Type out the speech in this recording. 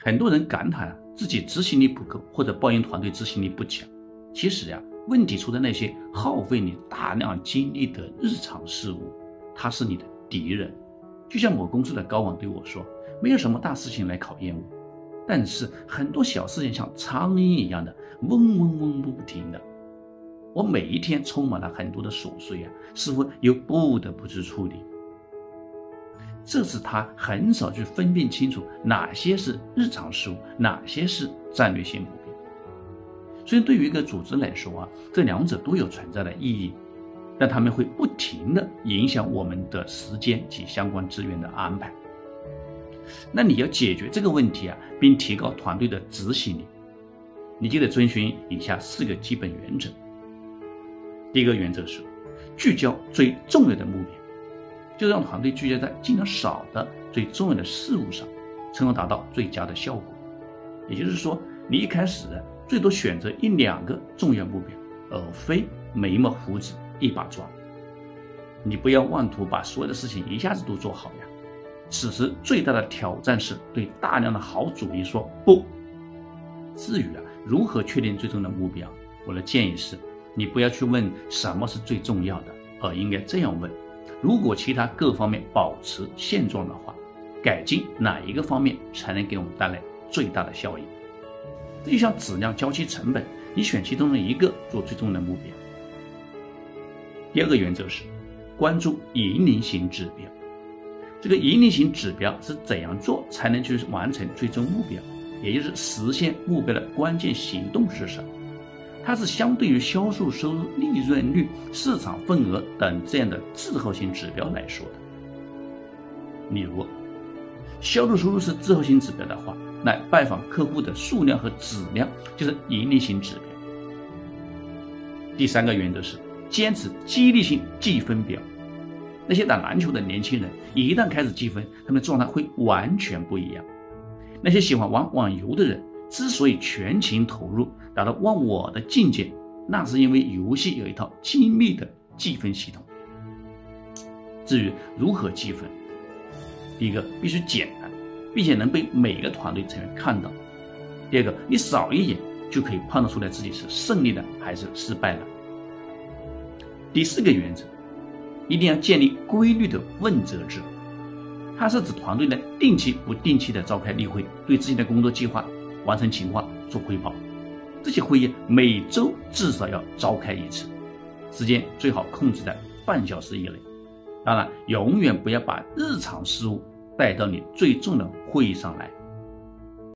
很多人感叹自己执行力不够，或者抱怨团队执行力不强。其实问题出在那些耗费你大量精力的日常事务，它是你的敌人。就像某公司的高管对我说，没有什么大事情来考验我，但是很多小事情像苍蝇一样的嗡嗡嗡不停的。我每一天充满了很多的琐碎似乎又不得不去处理。这是他很少去分辨清楚哪些是日常事务，哪些是战略性目标。所以对于一个组织来说这两者都有存在的意义，但他们会不停地影响我们的时间及相关资源的安排。那你要解决这个问题并提高团队的执行力，你就得遵循以下4个基本原则。第一个原则是聚焦最重要的目标，就让团队聚焦在尽量少的最重要的事物上，从而达到最佳的效果。也就是说，你一开始最多选择1、2个重要目标，而非眉毛胡子一把抓。你不要妄图把所有的事情一下子都做好此时最大的挑战是对大量的好主意说不。至于如何确定最终的目标，我的建议是，你不要去问什么是最重要的，而应该这样问：如果其他各方面保持现状的话，改进哪一个方面才能给我们带来最大的效益？这就像质量交期成本，你选其中的一个做最重要的目标。第二个原则是关注引领型指标。这个引领型指标是怎样做才能去完成最终目标，也就是实现目标的关键行动是什么？它是相对于销售收入、利润率、市场份额等这样的滞后性指标来说的。例如，销售收入是滞后性指标的话，那拜访客户的数量和质量就是引领型指标。第3个原则是坚持激励性计分表。那些打篮球的年轻人一旦开始计分，他们的状态会完全不一样。那些喜欢玩网游的人之所以全情投入，达到忘我的境界，那是因为游戏有一套精密的计分系统。至于如何计分，第一个必须简单，并且能被每个团队成员看到。第二个，你扫一眼就可以判断出来自己是胜利的还是失败的。第4个原则，一定要建立规律的问责制。它是指团队定期不定期的召开例会，对自己的工作计划、完成情况做汇报。这些会议每周至少要召开1次，时间最好控制在半小时以内。当然，永远不要把日常事务带到你最重要的会议上来。